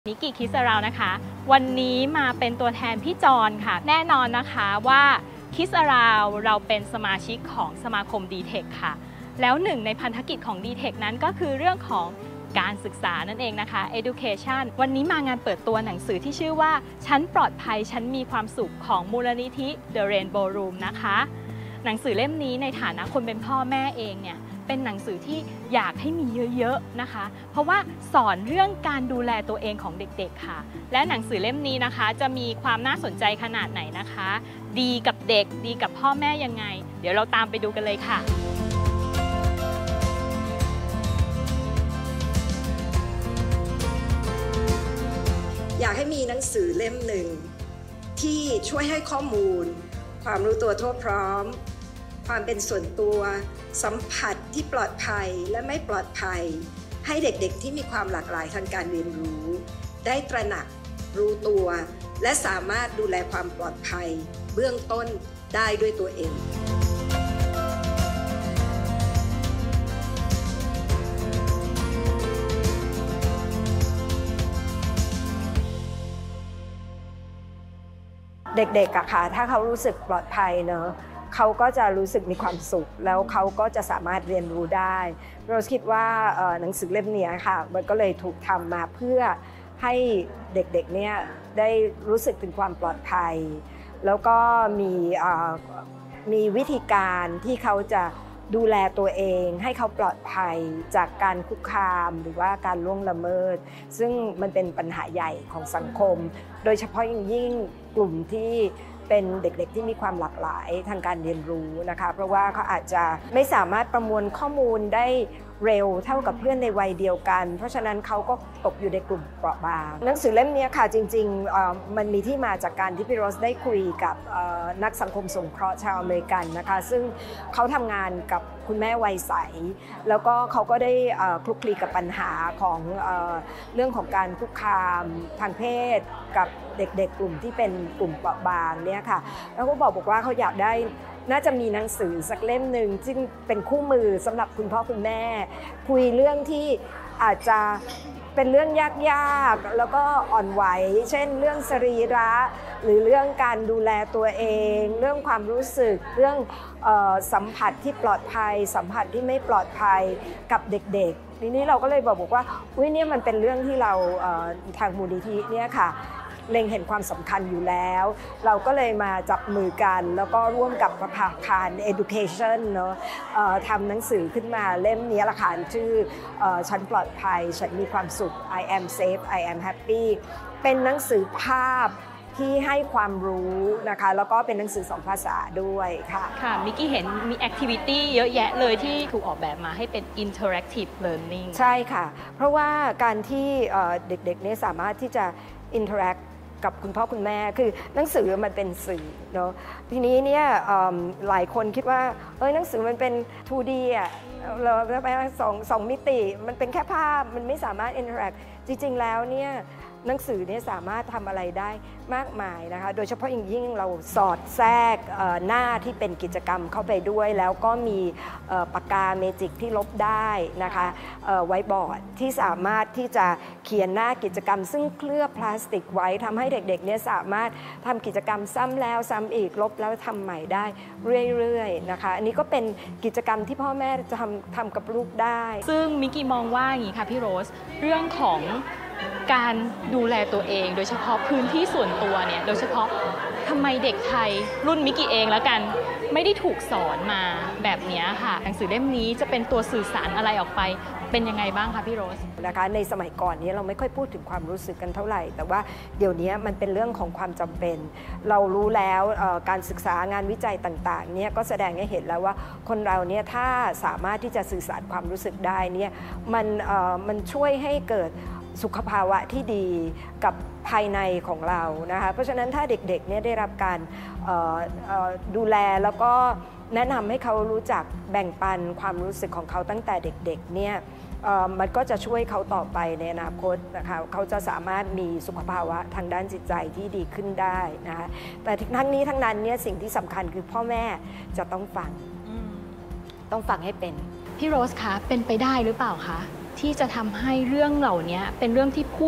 นิกิคิสราวนะคะวันนี้มาเป็นตัวแทนพี่จอนค่ะแน่นอนนะคะว่าคิสราวเราเป็นสมาชิกของสมาคม D-Tech ค่ะแล้วหนึ่งในพันธกิจของ D-Tech นั้นก็คือเรื่องของการศึกษานั่นเองนะคะ Education วันนี้มางานเปิดตัวหนังสือที่ชื่อว่าฉันปลอดภัยฉันมีความสุขของมูลนิธิ The Rainbow Room นะคะหนังสือเล่มนี้ในฐานะคนเป็นพ่อแม่เองเนี่ยเป็นหนังสือที่อยากให้มีเยอะๆนะคะเพราะว่าสอนเรื่องการดูแลตัวเองของเด็กๆค่ะและหนังสือเล่มนี้นะคะจะมีความน่าสนใจขนาดไหนนะคะดีกับเด็กดีกับพ่อแม่ยังไงเดี๋ยวเราตามไปดูกันเลยค่ะอยากให้มีหนังสือเล่มหนึ่งที่ช่วยให้ข้อมูลความรู้ตัวทั่วพร้อมความเป็นส่วนตัวสัมผัสที่ปลอดภัยและไม่ปลอดภัยให้เด็กๆที่มีความหลากหลายทางการเรียนรู้ได้ตระหนักรู้ตัวและสามารถดูแลความปลอดภัยเบื้องต้นได้ด้วยตัวเองเด็กๆอะค่ะถ้าเขารู้สึกปลอดภัยเนอะเขาก็จะรู้สึกมีความสุขแล้วเขาก็จะสามารถเรียนรู้ได้เราคิดว่าหนังสือเล่มนี้ค่ะมันก็เลยถูกทำมาเพื่อให้เด็กๆเนี่ยได้รู้สึกถึงความปลอดภัยแล้วก็มีวิธีการที่เขาจะดูแลตัวเองให้เขาปลอดภัยจากการคุกคามหรือว่าการล่วงละเมิดซึ่งมันเป็นปัญหาใหญ่ของสังคมโดยเฉพาะยิ่งกลุ่มที่เป็นเด็กๆที่มีความหลากหลายทางการเรียนรู้นะคะเพราะว่าเขาอาจจะไม่สามารถประมวลข้อมูลได้เร็วเท่ากับเพื่อนในวัยเดียวกันเพราะฉะนั้นเขาก็ตกอยู่ในกลุ่มเปราะบางหนังสือเล่มนี้ค่ะจริงๆมันมีที่มาจากการที่พี่โรสได้คุยกับนักสังคมสงเคราะห์ชาวอเมริกันนะคะซึ่งเขาทำงานกับคุณแม่วัยใสแล้วก็เขาก็ได้คลุกคลีกับปัญหาของเรื่องของการคุกคามทางเพศกับเด็กๆกลุ่มที่เป็นกลุ่มเปราะบางเนี่ยค่ะแล้วก็บอกว่าเขาอยากได้น่าจะมีหนังสือสักเล่มหนึ่งซึ่งเป็นคู่มือสำหรับคุณพ่อคุณแม่คุยเรื่องที่อาจจะเป็นเรื่องยากๆแล้วก็อ่อนไหวเช่นเรื่องสรีระหรือเรื่องการดูแลตัวเองเรื่องความรู้สึกเรื่องสัมผัสที่ปลอดภัยสัมผัสที่ไม่ปลอดภัยกับเด็กๆทีนี้เราก็เลยบอกว่าเนี่ยมันเป็นเรื่องที่เราทางมูลนิธิเนี่ยค่ะเล็งเห็นความสำคัญอยู่แล้วเราก็เลยมาจับมือกันแล้วก็ร่วมกับประภาคาร Education เนาะทำหนังสือขึ้นมาเล่มนี้ละค่ะชื่อฉันปลอดภัยฉันมีความสุข I am safe I am happy เป็นหนังสือภาพที่ให้ความรู้นะคะแล้วก็เป็นหนังสือ2 ภาษาด้วยค่ะค่ะมิกกี้เห็นมีแอคทิวิตี้เยอะแยะเลยที่ถูกออกแบบมาให้เป็น interactive learning ใช่ค่ะเพราะว่าการที่เด็กๆเนี่ยสามารถที่จะ interactกับคุณพ่อคุณแม่คือหนังสือมันเป็นสื่อเนาะทีนี้เนี่ยหลายคนคิดว่าหนังสือมันเป็น 2D อ่ะเราไปสองมิติมันเป็นแค่ภาพมันไม่สามารถ interact จริงๆแล้วเนี่ยหนังสือเนี่ยสามารถทำอะไรได้มากมายนะคะโดยเฉพาะอย่างยิ่งเราสอดแทรกหน้าที่เป็นกิจกรรมเข้าไปด้วยแล้วก็มีปากกาเมจิกที่ลบได้นะคะไวท์บอร์ดที่สามารถที่จะเขียนหน้ากิจกรรมซึ่งเคลือบพลาสติกไว้ทำให้เด็กๆเนี่ยสามารถทำกิจกรรมซ้ำแล้วซ้ำอีกลบแล้วทำใหม่ได้เรื่อยๆนะคะอันนี้ก็เป็นกิจกรรมที่พ่อแม่จะทำกับลูกได้ซึ่งมิกกี้มองว่าอย่างนี้ค่ะพี่โรสเรื่องของการดูแลตัวเองโดยเฉพาะพื้นที่ส่วนตัวเนี่ยโดยเฉพาะทำไมเด็กไทยรุ่นมิกกี้เองแล้วกันไม่ได้ถูกสอนมาแบบนี้ค่ะหนังสือเล่มนี้จะเป็นตัวสื่อสารอะไรออกไปเป็นยังไงบ้างคะพี่โรสนะคะในสมัยก่อนนี้เราไม่ค่อยพูดถึงความรู้สึกกันเท่าไหร่แต่ว่าเดี๋ยวนี้มันเป็นเรื่องของความจำเป็นเรารู้แล้วการศึกษางานวิจัยต่างๆเนี่ยก็แสดงให้เห็นแล้วว่าคนเราเนี่ยถ้าสามารถที่จะสื่อสารความรู้สึกได้เนี่ยมันช่วยให้เกิดสุขภาวะที่ดีกับภายในของเรานะคะเพราะฉะนั้นถ้าเด็กๆเนี่ยได้รับการดูแลแล้วก็แนะนำให้เขารู้จักแบ่งปันความรู้สึกของเขาตั้งแต่เด็กๆเนี่ยมันก็จะช่วยเขาต่อไปในอนาคตนะคะเขาจะสามารถมีสุขภาวะทางด้านจิตใจที่ดีขึ้นได้นะคะแต่ทั้งนี้ทั้งนั้นเนี่ยสิ่งที่สำคัญคือพ่อแม่จะต้องฟังให้เป็นพี่โรสคะเป็นไปได้หรือเปล่าคะ ที่จะทำให้เรื่องเหล่านี้เป็นเรื่องที่พูด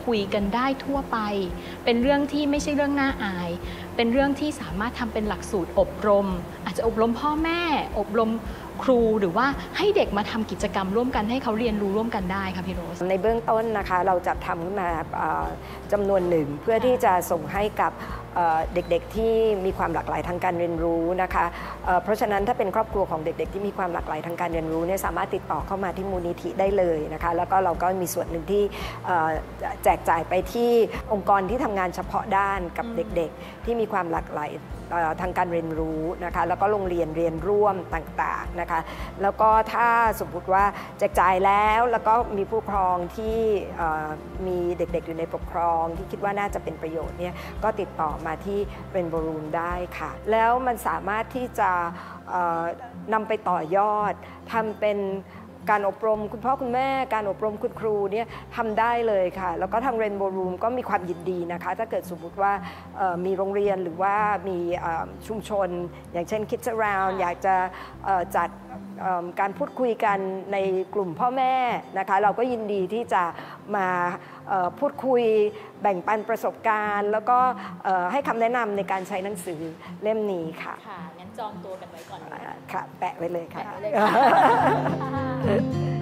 คุยกันได้ทั่วไปเป็นเรื่องที่ไม่ใช่เรื่องน่าอายเป็นเรื่องที่สามารถทำเป็นหลักสูตรอบรมอาจจะอบรมพ่อแม่อบรมครูหรือว่าให้เด็กมาทำกิจกรรมร่วมกันให้เขาเรียนรู้ร่วมกันได้ค่ะพี่โรสในเบื้องต้นนะคะเราจัดทำขึ้นมาจำนวนหนึ่งเพื่อที่จะส่งให้กับเด็กๆที่มีความหลากหลายทางการเรียนรู้นะคะเพราะฉะนั้นถ้าเป็นครอบครัวของเด็กๆที่มีความหลากหลายทางการเรียนรู้เนี่ยสามารถติดต่อเข้ามาที่มูลนิธิได้เลยนะคะแล้วก็เราก็มีส่วนหนึ่งที่แจกจ่ายไปที่องค์กรที่ทำงานเฉพาะด้านกับเด็กๆที่มีความหลากหลายทางการเรียนรู้นะคะแล้วก็โรงเรียนเรียนร่วมต่างๆนะคะแล้วก็ถ้าสมมติว่าแจกจ่ายแล้วก็มีผู้ปกครองที่มีเด็กๆอยู่ในปกครองที่คิดว่าน่าจะเป็นประโยชน์เนี่ยก็ติดต่อมาที่Rainbow Roomได้ค่ะแล้วมันสามารถที่จะนำไปต่อยอดทำเป็นการอบรมคุณพ่อคุณแม่การอบรมคุณครูเนี่ยทำได้เลยค่ะแล้วก็ทาง Rainbow Room ก็มีความยินดีนะคะถ้าเกิดสมมติว่ามีโรงเรียนหรือว่ามีชุมชนอย่างเช่น Kids Around อยากจะจัดการพูดคุยกันในกลุ่มพ่อแม่นะคะเราก็ยินดีที่จะมาพูดคุยแบ่งปันประสบการณ์แล้วก็ให้คำแนะนำในการใช้หนังสือเล่มนี้ค่ะค่ะงั้นจองตัวกันไว้ก่อนค่ะแปะไว้เลยค่ะ